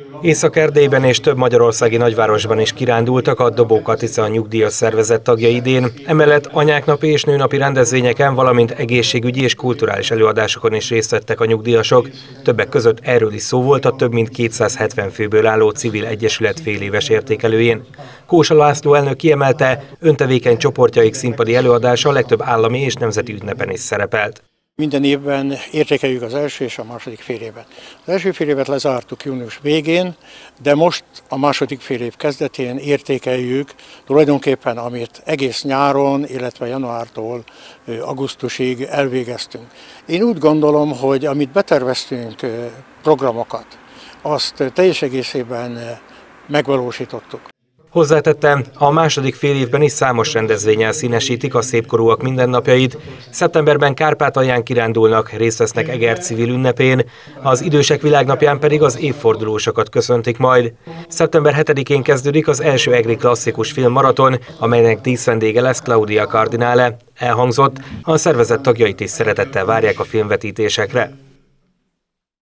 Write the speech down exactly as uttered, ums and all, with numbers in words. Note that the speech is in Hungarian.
Észak-Erdélyben és több magyarországi nagyvárosban is kirándultak a Dobó Katica nyugdíjas szervezet tagjai idén. Emellett anyáknapi és nőnapi rendezvényeken, valamint egészségügyi és kulturális előadásokon is részt vettek a nyugdíjasok. Többek között erről is szó volt a több mint kétszázhetven főből álló civil egyesület féléves értékelőjén. Kósa László elnök kiemelte, öntevékeny csoportjaik színpadi előadása a legtöbb állami és nemzeti ünnepen is szerepelt. Minden évben értékeljük az első és a második fél évet. Az első fél évet lezártuk június végén, de most a második fél év kezdetén értékeljük tulajdonképpen, amit egész nyáron, illetve januártól augusztusig elvégeztünk. Én úgy gondolom, hogy amit beterveztünk programokat, azt teljes egészében megvalósítottuk. Hozzátette, a második fél évben is számos rendezvénnyel színesítik a szépkorúak mindennapjait. Szeptemberben Kárpátalján kirándulnak, részt vesznek Eger civil ünnepén, az idősek világnapján pedig az évfordulósokat köszöntik majd. Szeptember hetedikén kezdődik az első egri klasszikus filmmaraton, amelynek díszvendége lesz Claudia Cardinale. Elhangzott, a szervezet tagjait is szeretettel várják a filmvetítésekre.